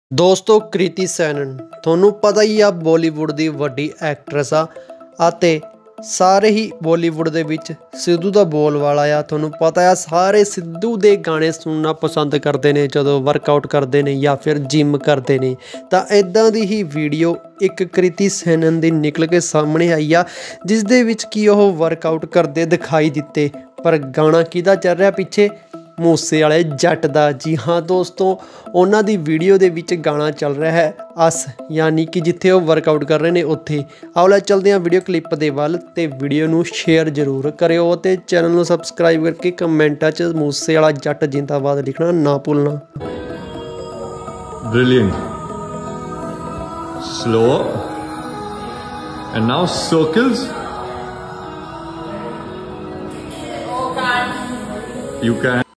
ਦੋਸਤੋ ਕ੍ਰਿਤੀ ਸੈਨਨ ਤੁਹਾਨੂੰ ਪਤਾ ਹੀ ਆ ਬਾਲੀਵੁੱਡ ਦੀ ਵੱਡੀ ਐਕਟਰੈਸ ਆ ਅਤੇ ਸਾਰੇ ਹੀ ਬਾਲੀਵੁੱਡ ਦੇ ਵਿੱਚ ਸਿੱਧੂ ਦਾ ਬੋਲ ਵਾਲਾ ਆ। ਤੁਹਾਨੂੰ ਪਤਾ ਆ ਸਾਰੇ ਸਿੱਧੂ ਦੇ ਗਾਣੇ ਸੁਣਨਾ ਪਸੰਦ ਕਰਦੇ ਨੇ ਜਦੋਂ ਵਰਕਆਊਟ ਕਰਦੇ ਨੇ ਜਾਂ ਫਿਰ ਜਿਮ ਕਰਦੇ ਨੇ। ਤਾਂ ਇੱਦਾਂ ਦੀ ਹੀ ਵੀਡੀਓ ਇੱਕ ਕ੍ਰਿਤੀ ਸੈਨਨ ਦੀ ਨਿਕਲ ਕੇ ਸਾਹਮਣੇ ਆਈ ਆ ਜਿਸ ਦੇ ਵਿੱਚ ਕੀ ਉਹ ਵਰਕਆਊਟ ਕਰਦੇ ਦਿਖਾਈ ਦਿੱਤੇ। ਪਰ ਗਾਣਾ ਕਿਹਦਾ ਚੱਲ ਰਿਹਾ ਪਿੱਛੇ? ਮੂਸੇ ਵਾਲੇ ਜੱਟ ਦਾ। ਜੀ ਹਾਂ ਦੋਸਤੋ, ਉਹਨਾਂ ਦੀ ਵੀਡੀਓ ਦੇ ਵਿੱਚ ਗਾਣਾ ਚੱਲ ਰਿਹਾ ਹੈ ਅਸ, ਯਾਨੀ ਕਿ ਜਿੱਥੇ ਉਹ ਵਰਕਆਊਟ ਕਰ ਰਹੇ ਨੇ ਉੱਥੇ। ਆਓ ਲੈ ਚੱਲਦੇ ਹਾਂ ਵੀਡੀਓ ਕਲਿੱਪ ਦੇ ਵੱਲ ਤੇ ਵੀਡੀਓ ਨੂੰ ਸ਼ੇਅਰ ਜ਼ਰੂਰ ਕਰਿਓ ਤੇ ਚੈਨਲ ਨੂੰ ਸਬਸਕ੍ਰਾਈਬ ਕਰਕੇ ਕਮੈਂਟਾਂ 'ਚ ਮੂਸੇ ਵਾਲਾ ਜੱਟ ਜਿੰਦਾਬਾਦ ਲਿਖਣਾ ਨਾ ਭੁੱਲਣਾ। Brilliant. Slow. And now circles. You can.